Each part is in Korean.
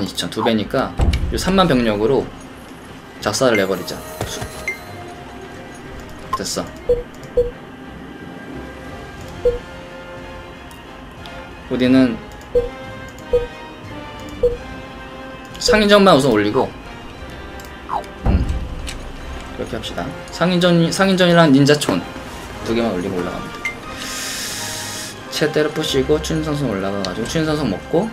22,000 2배니까 이 3만 병력으로 작사를 내버리자. 됐어. 우리는 상인전만 우선 올리고 그렇게 합시다. 상인전이랑 닌자촌 2개만 올리고 올라갑니다. 채때를 부시고 추인선성 올라가가지고 추인선성 먹고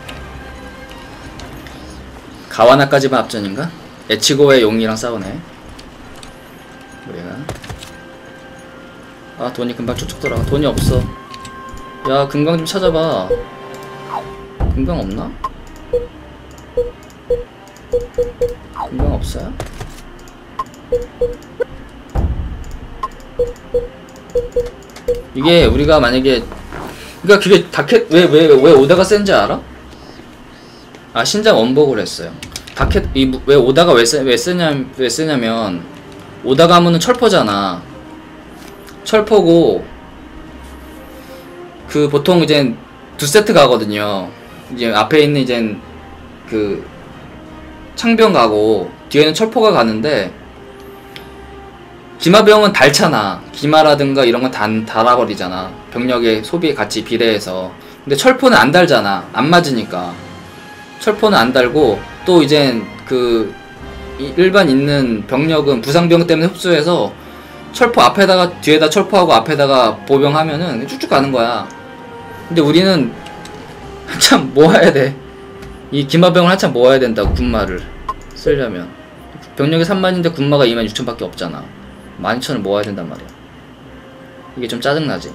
가와나까지만 앞전인가? 에치고의 용이랑 싸우네. 우리가 아 돈이 금방 쭉쭉 돌아가. 돈이 없어. 야 금강 좀 찾아봐. 금강 없나? 금강 없어요? 이게 우리가 만약에 그니까 그게 다켓 왜 오다가 센지 알아? 아 신작 원복을 했어요. 다켓 왜 오다가 왜 쓰냐면 오다가 하면은 철포잖아. 철포고 그 보통 이제 2세트 가거든요. 이제 앞에 있는 이제 그 창병 가고 뒤에는 철포가 가는데 기마병은 닳잖아. 기마라든가 이런 건 달아버리잖아. 병력의 소비에 같이 비례해서. 근데 철포는 안 달잖아. 안 맞으니까. 철포는 안 달고 또 이젠 그 일반 있는 병력은 부상병 때문에 흡수해서 철포 앞에다가 뒤에다 철포하고 앞에다가 보병하면은 쭉쭉 가는 거야. 근데 우리는 한참 모아야 돼. 이 기마병을 한참 모아야 된다고. 군마를 쓰려면 병력이 3만인데 군마가 26,000밖에 없잖아. 12,000을 모아야 된단 말이야. 이게 좀 짜증나지.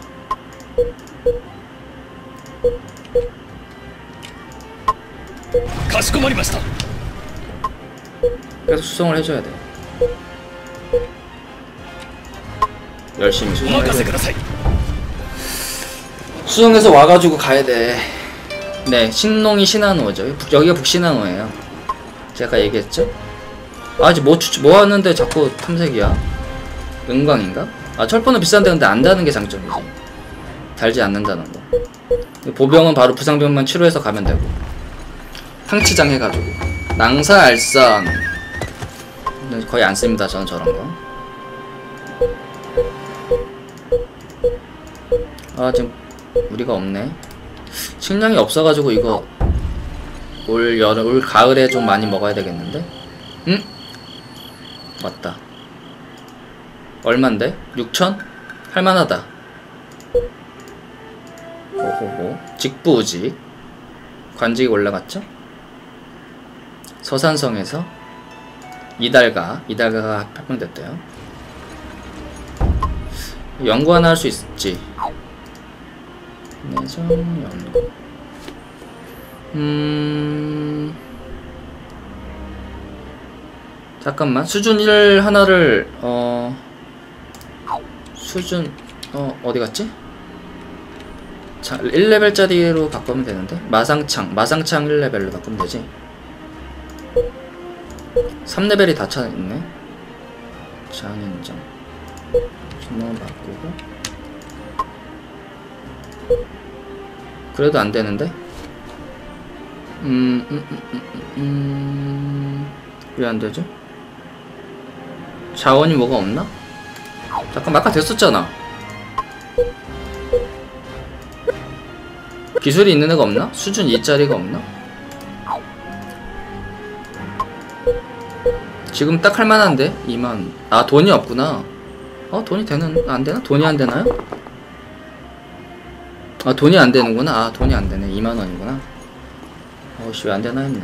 그래서 수송을 해줘야 돼. 열심히 수송해줘야 돼. 수송해서 와가지고 가야 돼. 네, 신농이 시나노죠. 여기가 북시나노예요. 제가 얘기했죠? 아직 뭐 하는데 자꾸 탐색이야? 은광인가? 아 철포는 비싼데 근데 안 다는 게 장점이지. 달지 않는다는 거. 보병은 바로 부상병만 치료해서 가면 되고. 상치장 해가지고. 낭사 알선 거의 안 씁니다. 저는 저런 거. 아 지금 우리가 없네. 식량이 없어가지고 이거 올 가을에 좀 많이 먹어야 되겠는데? 응? 맞다. 얼만데? 6,000? 할만하다. 오호호. 직부우직. 관직이 올라갔죠? 서산성에서 이달가가 합병됐대요. 연구 하나 할 수 있지. 내정 연구. 잠깐만. 수준 1 하나를 수준 어디 갔지? 자, 1레벨짜리로 바꾸면 되는데? 마상창 1레벨로 바꾸면 되지. 3레벨이 다 차있네. 장인장 주문 바꾸고. 그래도 안 되는데? 왜 안 되죠? 자원이 뭐가 없나? 잠깐 아까 됐었잖아. 기술이 있는 애가 없나? 수준 2짜리가 없나? 지금 딱 할만한데? 2만. 아 돈이 없구나. 돈이 안되나? 돈이 안되나요? 아 돈이 안되는구나. 아 돈이 안되네. 2만원이구나. 어씨 왜 안되나 했네.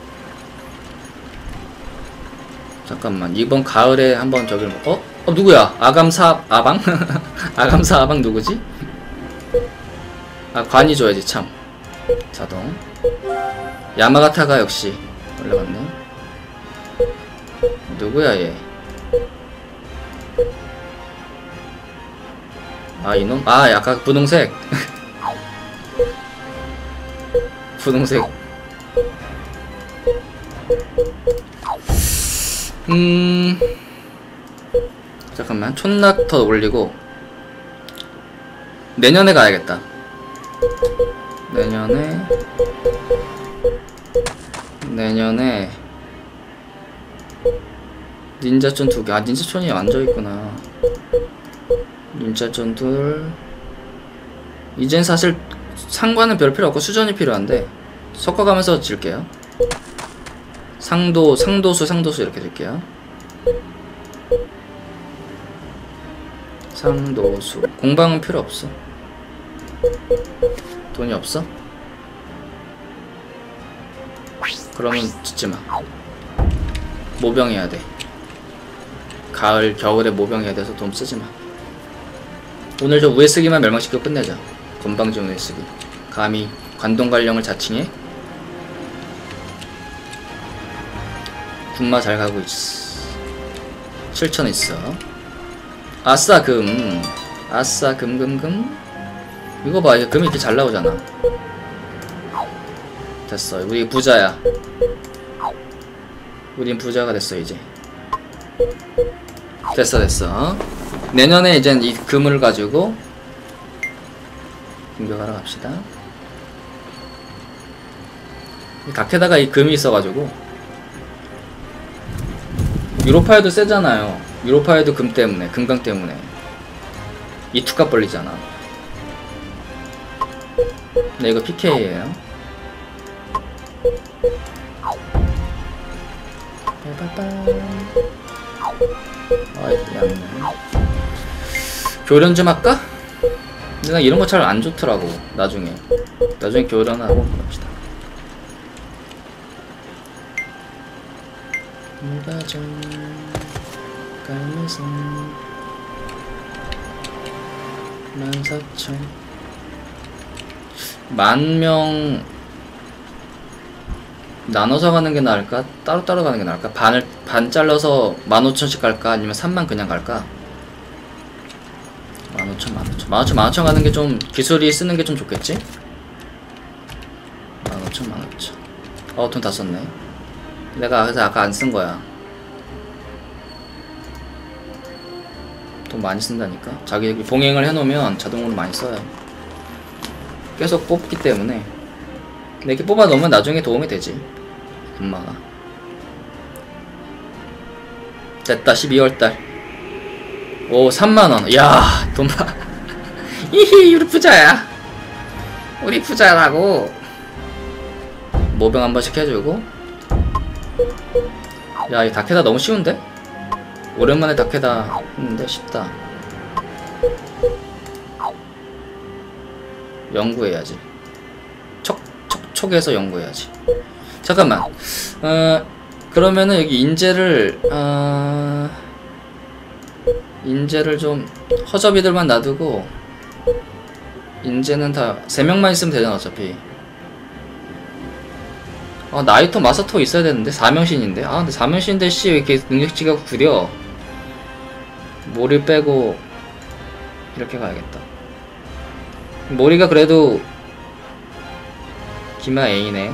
잠깐만 이번 가을에 한번 저길 누구야? 아감사 아방? 아감사 아방 누구지? 아 관이 줘야지 참. 자동 야마가타가 역시 올라갔네. 누구야 얘? 아 이놈? 아 약간 분홍색. 분홍색. 잠깐만 촌낙 더 올리고 내년에 가야겠다. 내년에 내년에 닌자촌 2개. 아, 닌자촌이 앉아있구나. 닌자촌 둘. 이젠 사실 상관은 별 필요 없고 수전이 필요한데 섞어가면서 질게요. 상도수 이렇게 질게요. 상도수. 공방은 필요 없어. 돈이 없어? 그러면 짓지마. 모병해야 돼. 가을, 겨울에 모병해야 돼서 돈 쓰지마. 오늘 저 우에쓰기만 멸망시키고 끝내자. 건방진 우에쓰기. 감히 관동관령을 자칭해? 군마 잘 가고 있어. 7천 있어. 아싸 금. 아싸 금금금. 이거 봐, 이거 금이 이렇게 잘 나오잖아. 됐어. 우리 부자야. 우린 부자가 됐어 이제. 됐어. 내년에 이젠 이 금을 가지고 공격하러 갑시다. 다케다가 이 금이 있어가지고 유로파에도 세잖아요. 유로파에도 금 때문에, 금강 때문에 이 투값 벌리잖아. 네, 이거 PK예요. 아이, 얄네. 교련 좀 할까? 근데 나 이런 거 잘 안 좋더라고. 나중에 교련하고 갑시다. 무가정 갈매선 14,000 10,000명 나눠서 가는 게 나을까? 따로따로 가는 게 나을까? 반 잘라서 15,000씩 갈까? 아니면 3만 그냥 갈까? 15,000 가는 게 좀 기술이 쓰는 게 좀 좋겠지? 15,000 돈 다 썼네. 내가 그래서 아까 안 쓴 거야. 돈 많이 쓴다니까. 자기 봉행을 해놓으면 자동으로 많이 써요. 계속 뽑기 때문에. 근데 이렇게 뽑아 놓으면 나중에 도움이 되지. 금마가. 됐다. 12월달. 오, 3만원. 야, 돈 봐. 이히, 우리 부자야. 우리 부자라고. 모병 한 번씩 해주고. 야, 이 다케다 너무 쉬운데? 오랜만에 다케다 했는데 쉽다. 연구해야지. 촉에서 연구해야지. 잠깐만. 그러면은 여기 인재를 좀 허접이들만 놔두고 인재는 다 3명만 있으면 되잖아 어차피. 나이토 마사토 있어야 되는데 4명신인데. 근데 4명신인데 씨 왜 이렇게 능력치가 구려. 모리 빼고 이렇게 가야겠다. 모리가 그래도 기마 A네.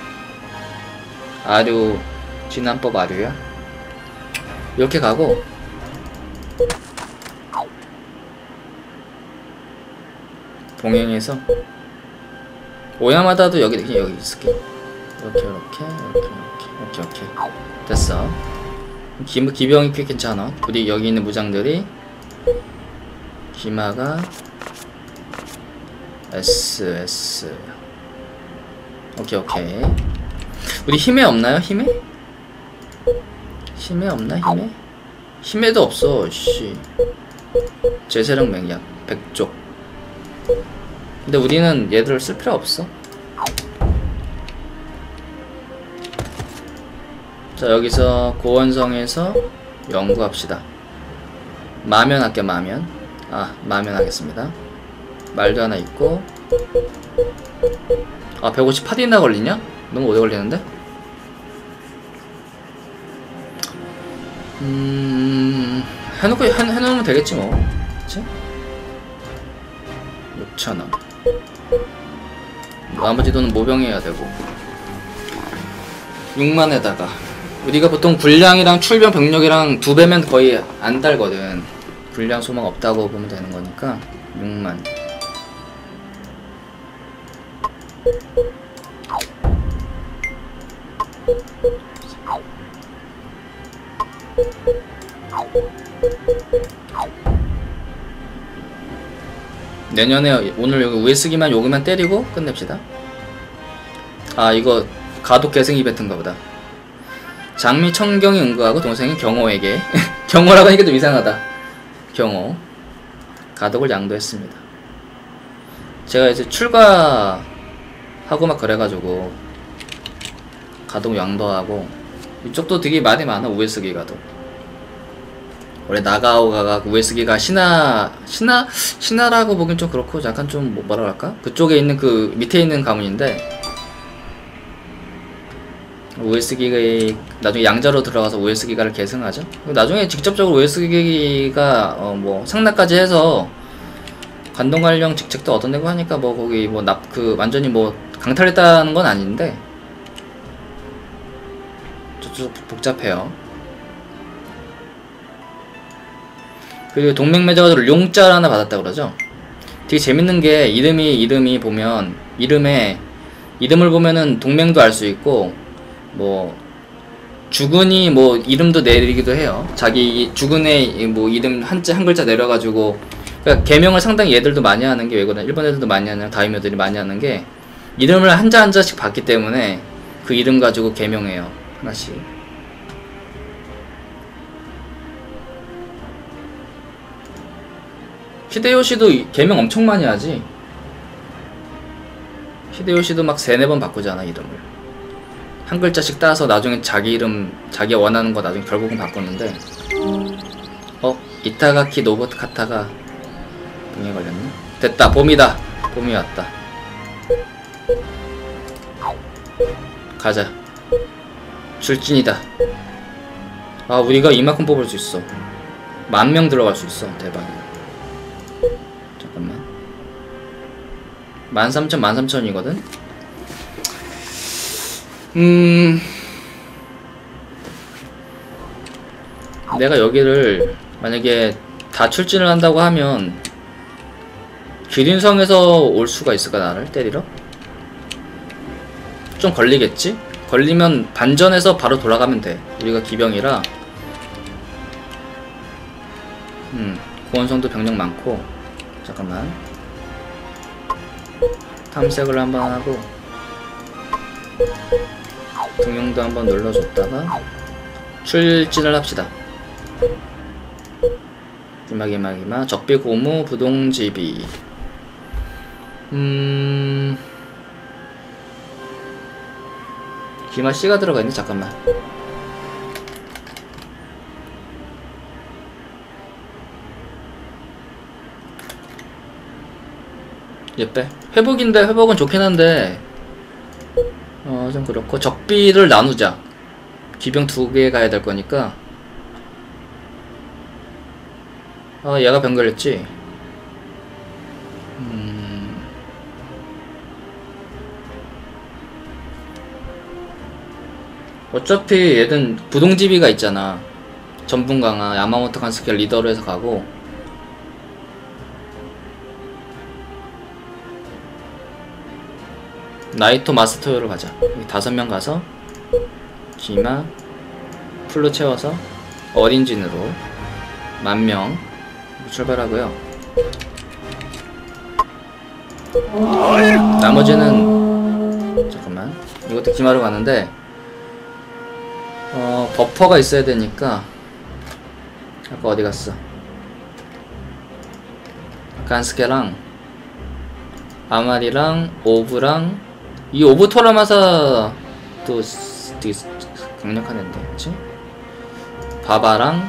아류 진한법 아류야. 이렇게 가고 봉행해서 오야마다도 여기 있을게. 이렇게 됐어. 기병이 꽤 괜찮아. 우리 여기 있는 무장들이 기마가 SS. 오케이. 우리 힘에 없나요? 힘에 없나? 힘에도 없어. 씨. 제세력 맹약 100쪽. 근데 우리는 얘들을 쓸 필요 없어. 자, 여기서 고원성에서 연구합시다. 마면 할게. 마면 하겠습니다. 말도 하나 있고. 150 걸리냐? 너무 오래 걸리는데? 해놓으면 되겠지 뭐. 그치? 6,000원. 나머지 돈은 모병해야 되고. 6만에다가 우리가 보통 군량이랑 출병 병력이랑 2배면 거의 안 달거든. 군량 소망 없다고 보면 되는 거니까 6만. 내년에 오늘 여기 우에스기만 요기만 때리고 끝냅시다. 아 이거 가독 계승 이벤트인가 보다. 장미 청경이 응거하고 동생이 경호에게 경호라고 하니까 좀 이상하다. 경호 가독을 양도했습니다. 제가 이제 출가하고 막 그래가지고 가독 양도하고 이쪽도 되게 말이 많아. 우에스기 가독. 원래 나가오가가 우에스기가 신하라고 보긴 좀 그렇고 약간 좀 뭐라 할까? 그쪽에 있는 그 밑에 있는 가문인데 우에스기가 나중에 양자로 들어가서 우에스기가를 계승하죠. 나중에 직접적으로 우에스기가 뭐 상나까지 해서 관동관령 직책도 얻어내고 하니까 뭐 거기 뭐 완전히 뭐 강탈했다는 건 아닌데 좀 복잡해요. 그리고 동맹 맺어가지고 용자를 하나 받았다 그러죠. 되게 재밌는 게 이름이 보면 이름을 보면은 동맹도 알 수 있고 뭐 주군이 뭐 이름도 내리기도 해요. 자기 주군의 뭐 이름 한 글자 내려가지고 그러니까 개명을 상당히 얘들도 많이 하는 게 외국은 일본 애들도 많이 하는 다이묘들이 많이 하는 게 이름을 한자씩 받기 때문에 그 이름 가지고 개명해요 하나씩. 히데요시도 개명 엄청 많이 하지. 히데요시도 막 3-4번 바꾸잖아 이름을. 한 글자씩 따서 나중에 자기 이름 자기가 원하는 거 나중에 결국은 바꿨는데 이타가키 노부카타가 병에 걸렸네. 됐다. 봄이다. 봄이 왔다. 가자. 출진이다. 아 우리가 이만큼 뽑을 수 있어. 10,000명 들어갈 수 있어. 대박이야. 잠깐만 13,000이거든? 내가 여기를 만약에 다 출진을 한다고 하면 기린성에서 올 수가 있을까 나를 때리러? 좀 걸리겠지? 걸리면 반전해서 바로 돌아가면 돼. 우리가 기병이라 고원성도 병력 많고. 잠깐만 탐색을 한번 하고 등용도 한번 눌러줬다가 출진을 합시다. 기마기마기마 적비 고무 부동지비. 기마 C가 들어가 있네. 잠깐만. 얘 빼. 회복인데 회복은 좋긴 한데 좀 그렇고 적비를 나누자. 기병 2개 가야 될 거니까. 얘가 병 걸렸지. 어차피 얘는 부동지비가 있잖아. 전분강화 야마모토 간스케 리더로 해서 가고 나이토 마스토요로 가자. 5명 가서 기마 풀로 채워서 어린진으로 10,000명 출발하고요. 나머지는 잠깐만 이것도 기마로 가는데 버퍼가 있어야 되니까 아까 어디 갔어? 간스케랑 아마리랑 오브랑 이 오브 토라마사 또 되게 강력한 앤데 그치? 바바랑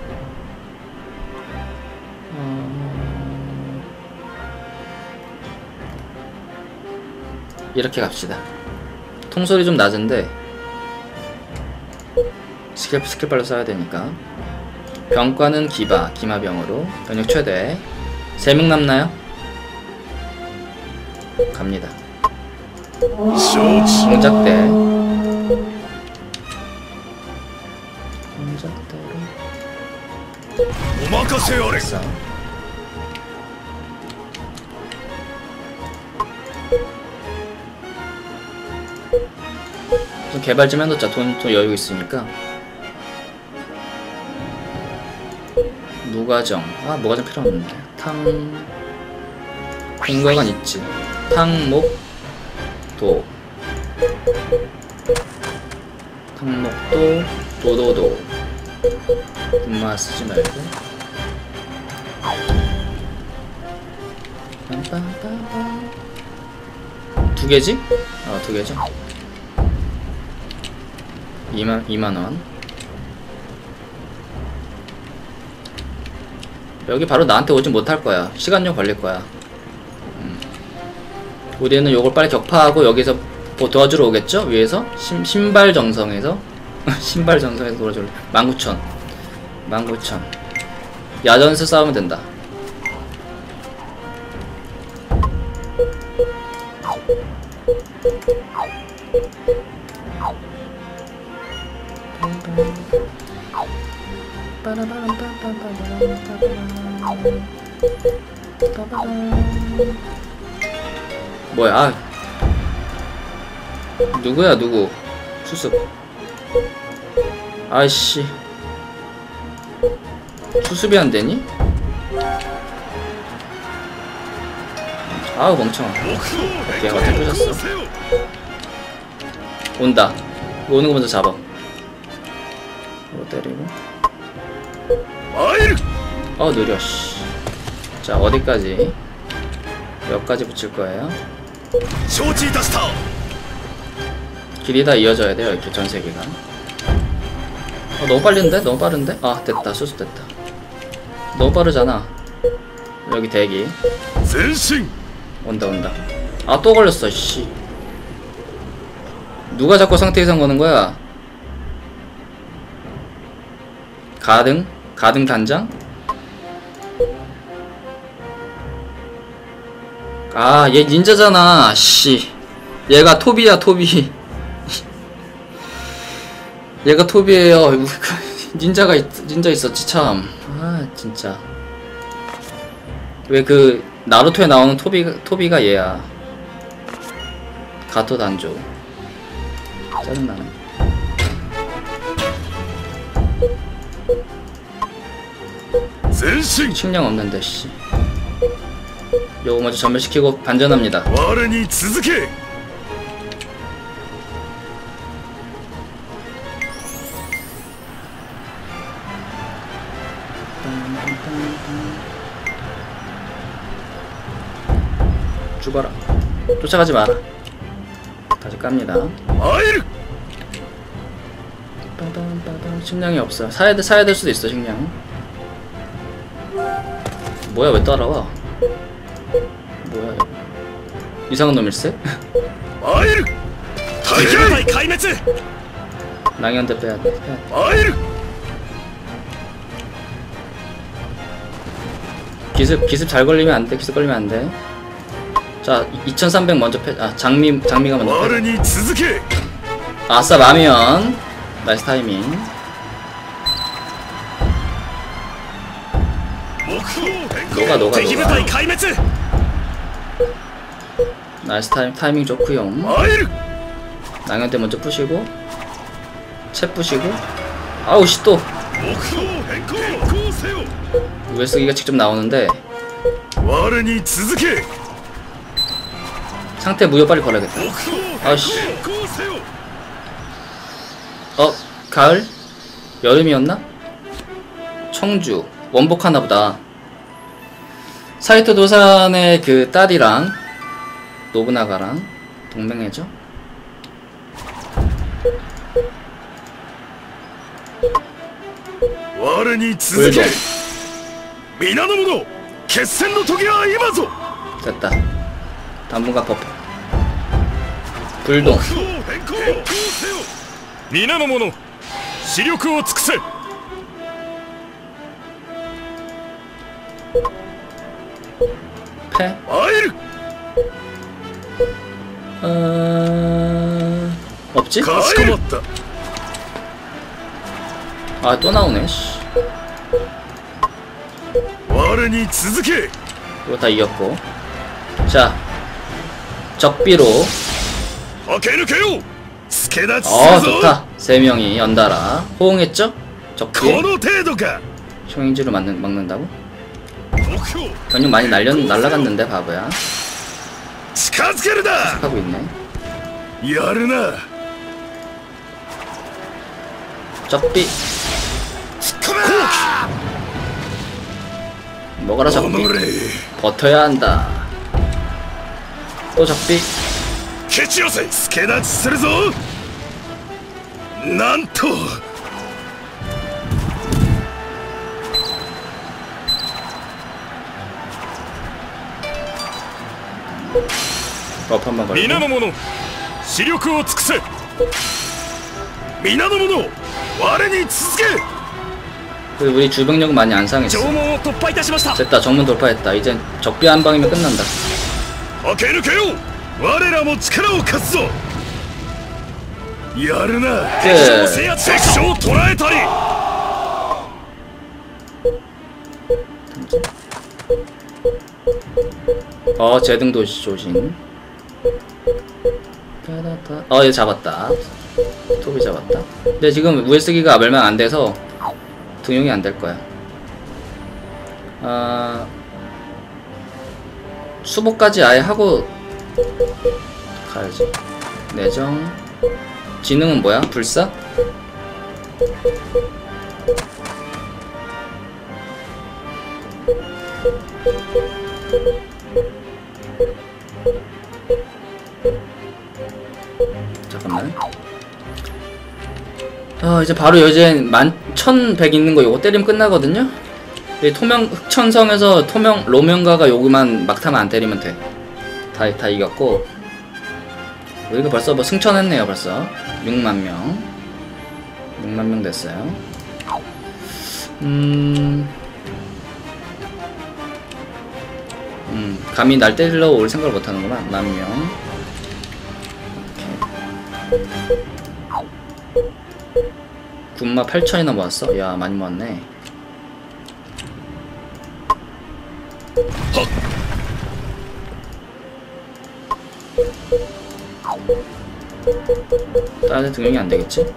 이렇게 갑시다. 통솔이 좀 낮은데 스킬빨로 써야 되니까. 병과는 기마병으로 병력 최대 3명 남나요? 갑니다. 공작대 공작대로 됐어. 좀 개발 좀 해놓자. 돈 여유 있으니까. 무과정. 아, 무과정 필요 없는데. 공과관 있지. 탕목도. 탕목도, 도도도. 분마 쓰지 말고. 두 개지? 두 개죠. 2만원. 여기 바로 나한테 오진 못할 거야. 시간 좀 걸릴 거야. 우리는 요걸 빨리 격파하고 여기서 뭐 도와주러 오겠죠? 위에서? 신발 정성에서? 신발 정성에서 도와주러. 19,000. 야전에서 싸우면 된다. 뭐야? 누구야 누구? 수습. 아이씨. 수습이 안 되니? 아우 멍청아. 오케이, 어떻게 부셨어? 온다. 오는 거 먼저 잡아. 이거 때리고. 느려. 씨. 자, 어디까지? 몇 가지 붙일 거예요? 길이 다 이어져야 돼요. 이렇게 전 세계가. 너무 빨린데? 너무 빠른데? 아, 됐다. 수습됐다. 너무 빠르잖아. 여기 대기. 온다. 아, 또 걸렸어. 씨. 누가 자꾸 상태 이상 거는 거야? 가등 단장? 아, 얘 닌자잖아. 씨. 얘가 토비야, 토비. 얘가 토비예요. 닌자 있었지 참. 아, 진짜. 왜 그 나루토에 나오는 토비가 얘야. 가토 단조. 짜증나네. 식량 없는데 씨. 요거 먼저 전멸시키고 반전합니다. 죽어라. 쫓아가지 마라. 다시 깝니다. 식량이 없어. 사야 될 수도 있어. 식량. 뭐야, 왜 따라와? 뭐야, 이거. 이상한 놈일세? 낭연대 빼야돼. 기습 잘 걸리면 안돼. 기습 걸리면 안돼. 자, 2300 먼저 장미가 먼저 패. 아싸, 라면. 나이스 타이밍. 녹아. 나이스 타이밍 좋구요. 낭연대 먼저 푸시고 채 푸시고. 아우 씨, 또 우에쓰기가 직접 나오는데 상태 무효 빨리 걸어야겠다. 아씨. 가을? 여름이었나? 청주 원복하나보다. 사이토 도산의 그 딸이랑 노부나가랑 동맹이죠. 불동. 됐다. 당분간 버프. 불동. 패? 없지? 아, 또 나오네. 씨. 이거 다 이겼고. 자, 적비로 좋다. 세 명이 연달아 호응했죠? 적기에 초인지로 막는다고? 전용 많이 날라갔는데 바보야. 하고 있네. 적비. 먹어라 적비. 버텨야 한다. 또 적비. 버프 한번 걸고. 우리 주병력은 많이 안 상했어. 됐다. 정문 돌파했다. 이젠 적비 한 방이면 끝난다. 제등도 조심. 얘 잡았다. 토비 잡았다. 근데 지금 우에스기가 멸망 안 돼서 등용이 안 될 거야. 수복까지 아예 하고 가야지. 내정. 지능은 뭐야? 불사? 잠깐만. 이제 바로 여젠 11,100 있는 거 요거 때리면 끝나거든요? 토명, 흑천성에서 로명가가 요거만 막타만 안 때리면 돼. 다 이겼고. 우리가 벌써 뭐 승천했네요, 벌써. 6만명. 6만명 됐어요. 감히 날 때리러 올 생각을 못 하는구나. 10,000명. 군마 8,000이나 모았어? 야, 많이 모았네. 다른 등용이 안 되겠지?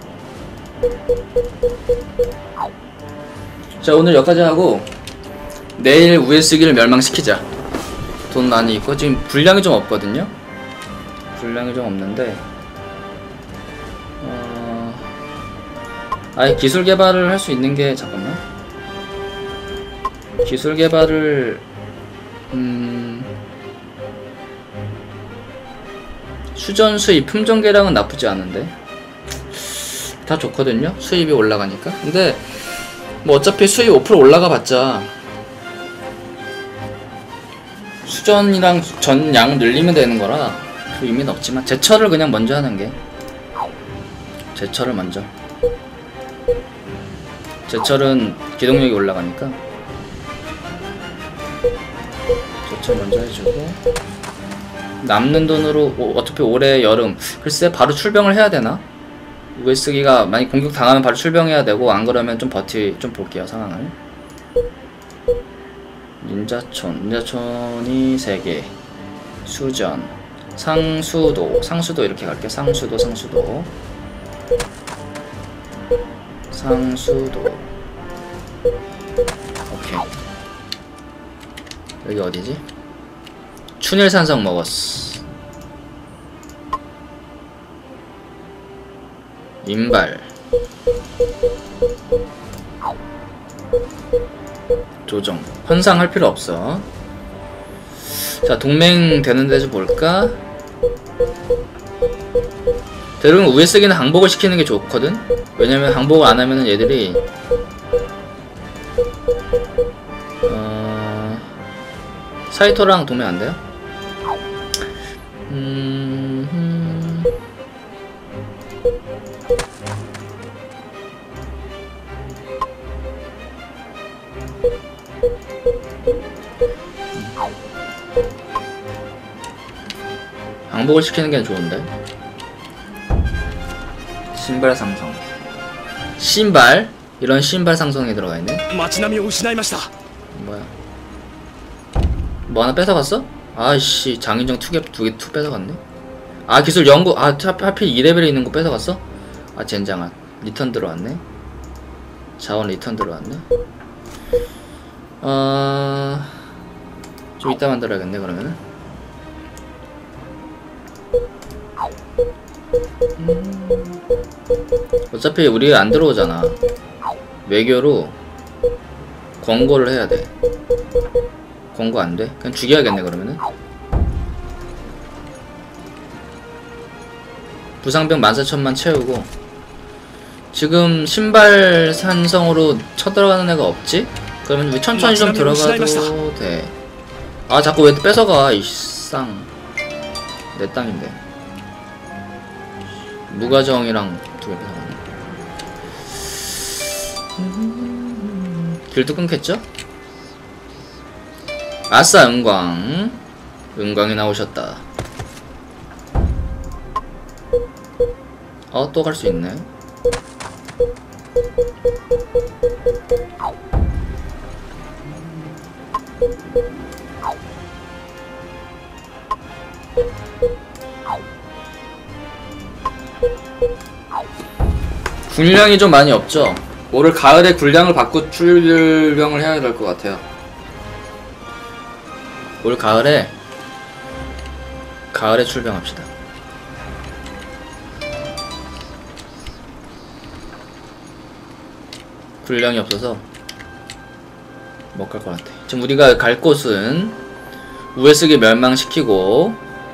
자, 오늘 여기까지 하고 내일 우에스기를 멸망시키자. 돈 많이 있고 지금 분량이 좀 없거든요. 분량이 좀 없는데 아예 기술 개발을 할 수 있는 게 잠깐만. 기술 개발을 수전 수입 품종 개량은 나쁘지 않은데 다 좋거든요. 수입이 올라가니까. 근데 뭐 어차피 수입 5% 올라가 봤자 수전이랑 전양 늘리면 되는 거라 그 의미는 없지만 제철을 그냥 먼저 하는 게 제철을 먼저. 제철은 기동력이 올라가니까 제철 먼저 해주고 남는 돈으로 어차피 올해 여름 글쎄 바로 출병을 해야 되나? 우에스기가 많이 공격 당하면 바로 출병해야 되고 안 그러면 좀 좀 볼게요 상황을. 닌자촌이 3개 수전 상수도 이렇게 갈게요. 상수도 오케이. 여기 어디지? 춘일산성 먹었어. 인발 조정 현상 할 필요 없어. 자, 동맹 되는데 좀 볼까? 대부분 우에스기는 항복을 시키는 게 좋거든? 왜냐면 항복을 안 하면은 얘들이 사이토랑 동맹 안 돼요? 항복을 시키는 게 좋은데. 신발 상성. 신발? 이런 신발 상성에 들어가 있네. 뭐야? 뭐 하나 뺏어갔어? 아이씨, 장인정 투 뺏어갔네. 아 기술 연구. 아 하필 2레벨에 있는 거 뺏어갔어? 아 젠장아. 리턴 들어왔네. 자원 리턴 들어왔네. 좀 이따 만들어야겠네 그러면은. 어차피 우리 안 들어오잖아. 외교로 권고를 해야 돼. 권고 안 돼? 그냥 죽여야겠네 그러면은. 부상병 14,000만 채우고. 지금 신발 산성으로 쳐들어가는 애가 없지? 그러면 우리 천천히 좀 들어가도 돼. 아 자꾸 왜 뺏어가 이쌍. 내 땅인데. 무가정이랑 두 개 뺏어가네. 길도 끊겠죠? 아싸 은광. 은광이 나오셨다. 또 갈 수 있네. 군량이 좀 많이 없죠? 올해 가을에 군량을 받고 출병을 해야 될 것 같아요. 올 가을에 출병합시다. 군량이 없어서 못 갈 것 같아. 지금 우리가 갈 곳은 우에스기 멸망시키고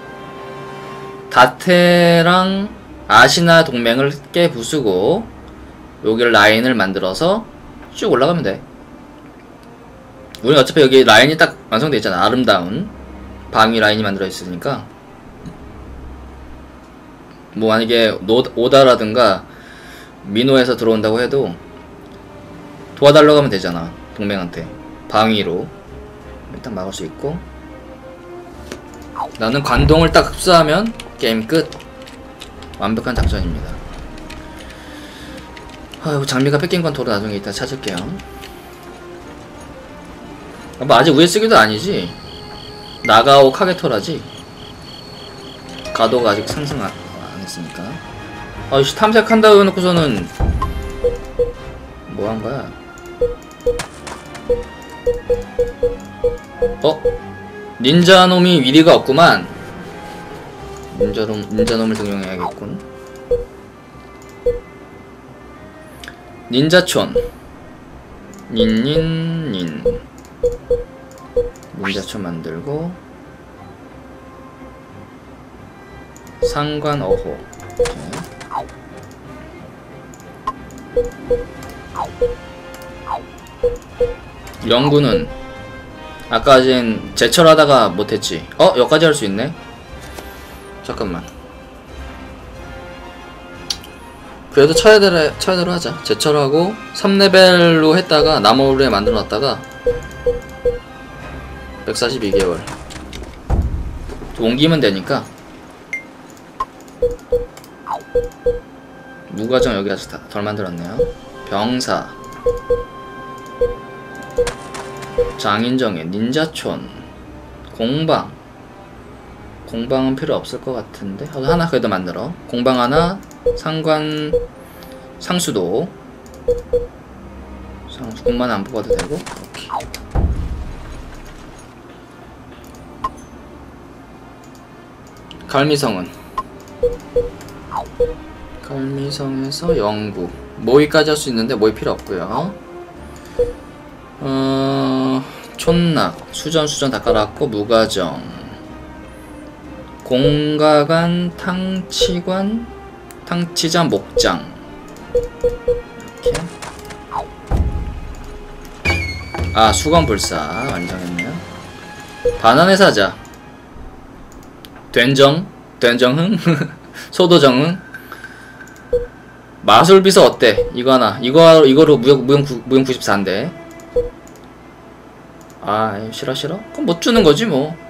다테랑 아시나 동맹을 깨부수고 여기를 라인을 만들어서 쭉 올라가면 돼. 우리 어차피 여기 라인이 딱 완성돼 있잖아. 아름다운 방위 라인이 만들어 있으니까. 뭐 만약에 오다라든가 민호에서 들어온다고 해도 도와달라고 하면 되잖아. 동맹한테 방위로 일단 막을 수 있고. 나는 관동을 딱 흡수하면 게임 끝. 완벽한 작전입니다. 아이고 장미가 뺏긴 건 도로 나중에 이따 찾을게요. 뭐 아직 우에쓰기도 아니지. 나가오 카게토라지. 가도가 아직 상승 안 했으니까. 아이씨 탐색한다고 해놓고서는 뭐 한 거야? 닌자놈이 위리가 없구만. 닌자놈을 등용해야겠군. 닌자촌. 닌. 닌자촌 만들고. 상관 어호. 연구는 아까 전 제철하다가 못했지. 여기까지 할 수 있네. 잠깐만. 그래도 쳐야대로 하자. 제철하고 3레벨로 했다가 나무를 만들어놨다가 142개월 옮기면 되니까. 무과정 여기 아직 덜 만들었네요. 병사 장인정에 닌자촌 공방은 필요 없을 것 같은데 하나 그래도 만들어. 공방 하나. 상관 상수도 상수군만 안 뽑아도 되고. 오케이. 갈미성에서 영구 모의까지 할 수 있는데 모의 필요 없고요. 촌낙 수전 다 깔았고. 무가정 공가관 탕치관 목장 이렇게. 수건불사 완성했네요. 바나나 사자 된정흥 소도정흥. 마술비서 어때? 이거 하나. 이거로 무용 94인데. 싫어? 그럼 못 주는 거지 뭐.